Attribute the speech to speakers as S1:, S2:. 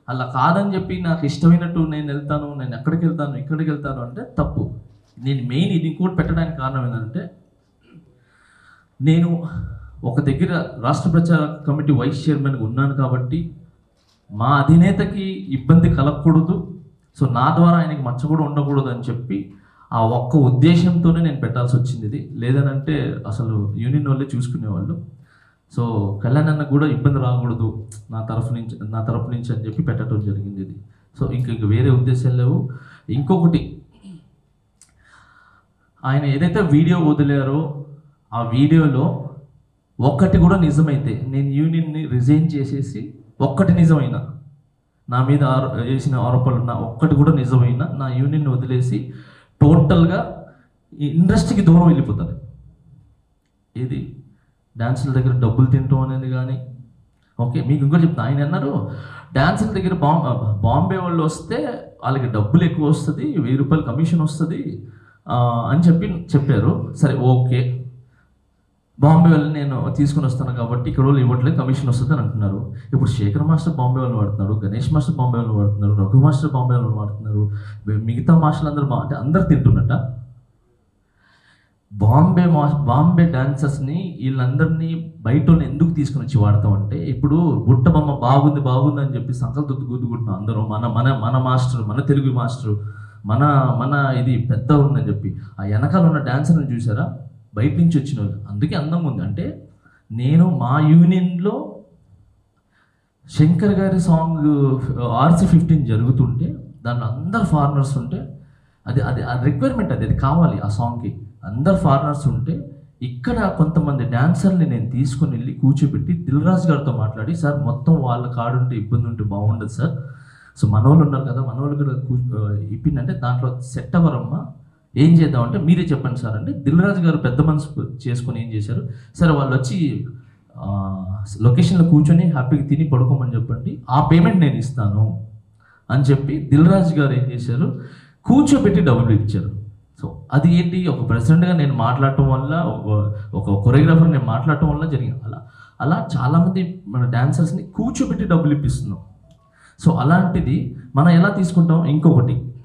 S1: అలా కాదని చెప్పి నాకు ఇష్టమైనట్టు నేను వెళ్తాను, నేను ఎక్కడికి వెళ్తాను ఇక్కడికి వెళ్తాను అంటే తప్పు. నేను మెయిన్ ఇది ఇంకోటి పెట్టడానికి కారణం ఏంటంటే, నేను ఒక దగ్గర రాష్ట్ర ప్రచార కమిటీ వైస్ చైర్మన్గా ఉన్నాను కాబట్టి మా అధినేతకి ఇబ్బంది కలగకూడదు, సో నా ద్వారా ఆయనకి మచ్చ కూడా ఉండకూడదు అని చెప్పి ఆ ఒక్క ఉద్దేశంతోనే నేను పెట్టాల్సి వచ్చింది ఇది. లేదనంటే అసలు యూనియన్ వాళ్ళే చూసుకునేవాళ్ళు. సో కళ్యాణ్ అన్న కూడా ఇబ్బంది రాకూడదు నా తరఫు నుంచి అని చెప్పి పెట్టడం జరిగింది ఇది. సో ఇంక వేరే ఉద్దేశాలు లేవు. ఇంకొకటి, ఆయన ఏదైతే వీడియో వదిలారో ఆ వీడియోలో ఒక్కటి కూడా నిజమైతే, నేను యూనియన్ని రిజైన్ చేసేసి ఒక్కటి నిజమైనా, నా మీద వేసిన ఆరోపణలు నా ఒక్కటి కూడా నిజమైనా, నా యూనియన్ని వదిలేసి టోటల్గా ఈ ఇండస్ట్రీకి దూరం వెళ్ళిపోతాను. ఇది డ్యాన్సుల దగ్గర డబ్బులు తింటాం అనేది కానీ, ఓకే మీకు ఇంకోటి చెప్తాను. ఆయన అన్నారు డ్యాన్సుల దగ్గర బాంబే వాళ్ళు వస్తే వాళ్ళకి డబ్బులు ఎక్కువ వస్తుంది, 1000 రూపాయలు కమిషన్ వస్తుంది అని చెప్పారు. సరే ఓకే, బాంబే వాళ్ళు నేను తీసుకుని వస్తాను కాబట్టి ఇక్కడ వాళ్ళు ఇవ్వట్లేదు, కమిషన్ వస్తుంది అని అంటున్నారు. ఇప్పుడు శేఖర్ మాస్టర్ బాంబే వాళ్ళని వాడుతున్నారు, గణేష్ మాస్టర్ బాంబే వాళ్ళని వాడుతున్నారు, రఘు మాస్టర్ బాంబే వాళ్ళని వాడుతున్నారు, మిగతా మాస్టర్లు అందరూ అంటే అందరు తింటున్నట్ట. బాంబే డాన్సర్స్ని వీళ్ళందరినీ బయట ఎందుకు తీసుకుని వచ్చి వాడతామంటే, ఇప్పుడు బుట్ట బొమ్మ బాగుంది అని చెప్పి సంకల్ప గుద్దుకుంటున్నాం అందరూ, మన మాస్టర్, మన తెలుగు మాస్టరు, మన ఇది పెద్ద ఉందని చెప్పి. ఆ వెనకాల ఉన్న డాన్సర్ని చూసారా, బయట నుంచి వచ్చిన వాళ్ళు, అందుకే అందంగా ఉంది. అంటే నేను మా యూనియన్లో శంకర్ గారి సాంగ్ RC15 జరుగుతుంటే దాంట్లో అందరు ఫారినర్స్ ఉంటే, అది రిక్వైర్మెంట్, అది కావాలి ఆ సాంగ్కి, అందరు ఫారినర్స్ ఉంటే ఇక్కడ కొంతమంది డాన్సర్ని నేను తీసుకుని వెళ్ళి కూర్చోబెట్టి దిల్ రాజు గారితో మాట్లాడి, సార్ మొత్తం వాళ్ళ కాడుంటే ఇబ్బంది ఉంటే బాగుండదు సార్, సో మనోళ్ళు ఉన్నారు కదా, మనోళ్ళు కూడా ఇప్పిందంటే దాంట్లో సెట్ అవ్వరమ్మా, ఏం చేద్దామంటే మీరే చెప్పండి సార్ అంటే దిల్ రాజు గారు పెద్ద మనసు చేసుకొని ఏం చేశారు, సరే వాళ్ళు వచ్చి లొకేషన్లో కూర్చొని హ్యాపీగా తిని పడుకోమని చెప్పండి, ఆ పేమెంట్ నేను ఇస్తాను అని చెప్పి దిల్ రాజు గారు ఏం చేశారు, కూర్చోబెట్టి డబ్బులు ఇచ్చారు. సో అది ఏంటి, ఒక ప్రెసిడెంట్గా నేను మాట్లాడటం వల్ల, ఒక కొరియోగ్రాఫర్ నేను మాట్లాడటం వల్ల జరిగింది. అలా చాలామంది మన డాన్సర్స్ని కూర్చోబెట్టి డబ్బులు ఇప్పిస్తున్నాం. సో అలాంటిది మనం ఎలా తీసుకుంటాం. ఇంకొకటి,